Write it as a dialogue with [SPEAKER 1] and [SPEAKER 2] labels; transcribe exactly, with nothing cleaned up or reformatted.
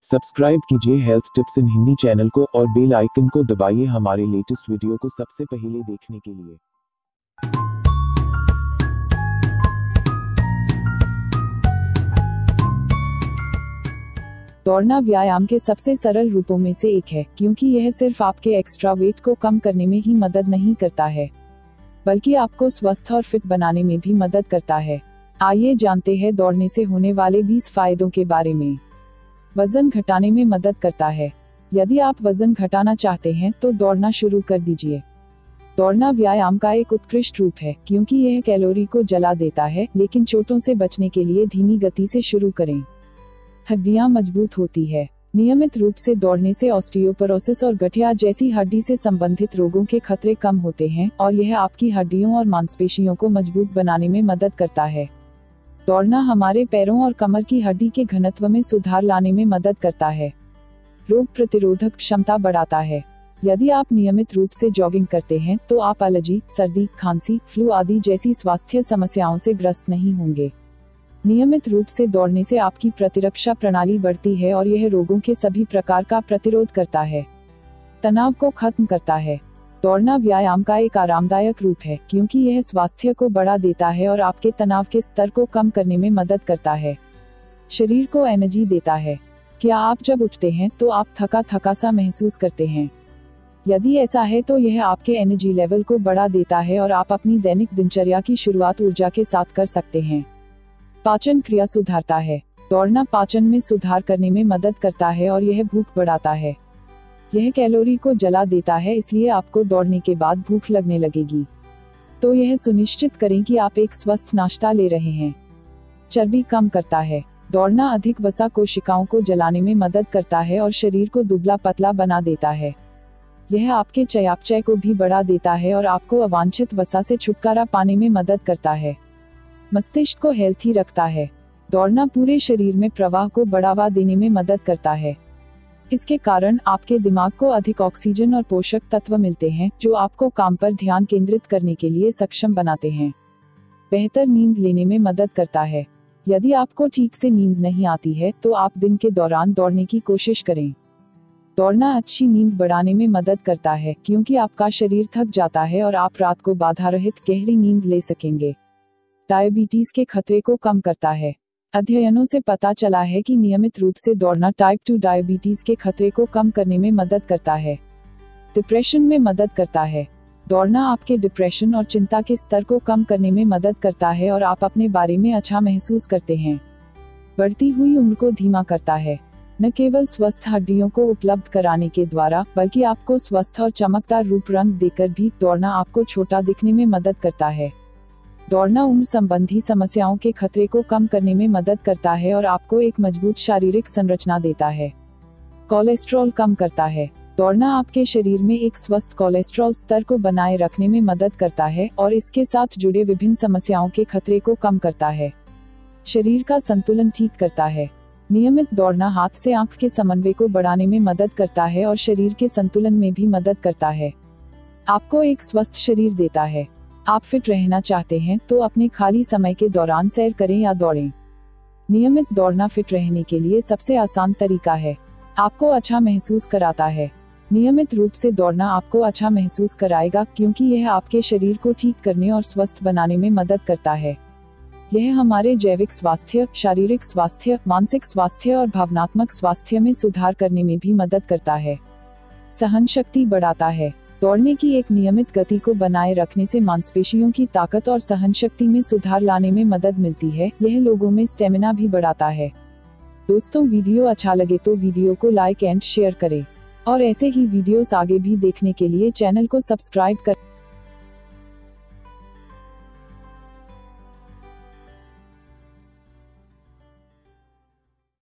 [SPEAKER 1] Subscribe कीजिए health tips in Hindi channel को और बेल आइकन को दबाइए हमारे लेटेस्ट वीडियो को सबसे पहले देखने के लिए।
[SPEAKER 2] दौड़ना व्यायाम के सबसे सरल रूपों में से एक है, क्योंकि यह सिर्फ आपके एक्स्ट्रा वेट को कम करने में ही मदद नहीं करता है, बल्कि आपको स्वस्थ और फिट बनाने में भी मदद करता है। आइए जानते हैं दौड़ने से होने वाले बीस फायदों के बारे में। वजन घटाने में मदद करता है। यदि आप वजन घटाना चाहते हैं तो दौड़ना शुरू कर दीजिए। दौड़ना व्यायाम का एक उत्कृष्ट रूप है, क्योंकि यह कैलोरी को जला देता है, लेकिन चोटों से बचने के लिए धीमी गति से शुरू करें। हड्डियां मजबूत होती है। नियमित रूप से दौड़ने से ऑस्टियोपोरोसिस और गठिया जैसी हड्डी से संबंधित रोगों के खतरे कम होते हैं और यह आपकी हड्डियों और मांसपेशियों को मजबूत बनाने में मदद करता है। दौड़ना हमारे पैरों और कमर की हड्डी के घनत्व में सुधार लाने में मदद करता है। रोग प्रतिरोधक क्षमता बढ़ाता है। यदि आप नियमित रूप से जॉगिंग करते हैं तो आप एलर्जी, सर्दी, खांसी, फ्लू आदि जैसी स्वास्थ्य समस्याओं से ग्रस्त नहीं होंगे। नियमित रूप से दौड़ने से आपकी प्रतिरक्षा प्रणाली बढ़ती है और यह रोगों के सभी प्रकार का प्रतिरोध करता है। तनाव को खत्म करता है। दौड़ना व्यायाम का एक आरामदायक रूप है, क्योंकि यह स्वास्थ्य को बढ़ा देता है और आपके तनाव के स्तर को कम करने में मदद करता है। शरीर को एनर्जी देता है। क्या आप जब उठते हैं तो आप थका थका सा महसूस करते हैं? यदि ऐसा है तो यह आपके एनर्जी लेवल को बढ़ा देता है और आप अपनी दैनिक दिनचर्या की शुरुआत ऊर्जा के साथ कर सकते हैं। पाचन क्रिया सुधारता है। दौड़ना पाचन में सुधार करने में मदद करता है और यह भूख बढ़ाता है। यह कैलोरी को जला देता है, इसलिए आपको दौड़ने के बाद भूख लगने लगेगी। तो यह सुनिश्चित करें कि आप एक स्वस्थ नाश्ता ले रहे हैं। चर्बी कम करता है। दौड़ना अधिक वसा कोशिकाओं को जलाने में मदद करता है और शरीर को दुबला पतला बना देता है। यह आपके चयापचय को भी बढ़ा देता है और आपको अवांछित वसा से छुटकारा पाने में मदद करता है। मस्तिष्क को हेल्थी रखता है। दौड़ना पूरे शरीर में प्रवाह को बढ़ावा देने में मदद करता है। इसके कारण आपके दिमाग को अधिक ऑक्सीजन और पोषक तत्व मिलते हैं, जो आपको काम पर ध्यान केंद्रित करने के लिए सक्षम बनाते हैं। बेहतर नींद लेने में मदद करता है। यदि आपको ठीक से नींद नहीं आती है तो आप दिन के दौरान दौड़ने की कोशिश करें। दौड़ना अच्छी नींद बढ़ाने में मदद करता है, क्योंकि आपका शरीर थक जाता है और आप रात को बाधा रहित गहरी नींद ले सकेंगे। डायबिटीज के खतरे को कम करता है। अध्ययनों से पता चला है कि नियमित रूप से दौड़ना टाइप टू डायबिटीज के खतरे को कम करने में मदद करता है। डिप्रेशन में मदद करता है। दौड़ना आपके डिप्रेशन और चिंता के स्तर को कम करने में मदद करता है और आप अपने बारे में अच्छा महसूस करते हैं। बढ़ती हुई उम्र को धीमा करता है। न केवल स्वस्थ हड्डियों को उपलब्ध कराने के द्वारा, बल्कि आपको स्वस्थ और चमकदार रूप रंग देकर भी दौड़ना आपको छोटा दिखने में मदद करता है। दौड़ना उम्र संबंधी समस्याओं के खतरे को कम करने में मदद करता है और आपको एक मजबूत शारीरिक संरचना देता है। कोलेस्ट्रॉल कम करता है। दौड़ना आपके शरीर में एक स्वस्थ कोलेस्ट्रॉल स्तर को बनाए रखने में मदद करता है और इसके साथ जुड़े विभिन्न समस्याओं के खतरे को कम करता है। शरीर का संतुलन ठीक करता है। नियमित दौड़ना हाथ से आंख के समन्वय को बढ़ाने में मदद करता है और शरीर के संतुलन में भी मदद करता है। आपको एक स्वस्थ शरीर देता है। आप फिट रहना चाहते हैं तो अपने खाली समय के दौरान सैर करें या दौड़ें। नियमित दौड़ना फिट रहने के लिए सबसे आसान तरीका है। आपको अच्छा महसूस कराता है। नियमित रूप से दौड़ना आपको अच्छा महसूस कराएगा, क्योंकि यह आपके शरीर को ठीक करने और स्वस्थ बनाने में मदद करता है। यह हमारे जैविक स्वास्थ्य, शारीरिक स्वास्थ्य, मानसिक स्वास्थ्य और भावनात्मक स्वास्थ्य में सुधार करने में भी मदद करता है। सहन शक्ति बढ़ाता है। दौड़ने की एक नियमित गति को बनाए रखने से मांसपेशियों की ताकत और सहन शक्ति में सुधार लाने में मदद मिलती है। यह लोगों में स्टेमिना भी बढ़ाता है। दोस्तों, वीडियो अच्छा लगे तो वीडियो को लाइक एंड शेयर करें और ऐसे ही वीडियोस आगे भी देखने के लिए चैनल को सब्सक्राइब करें।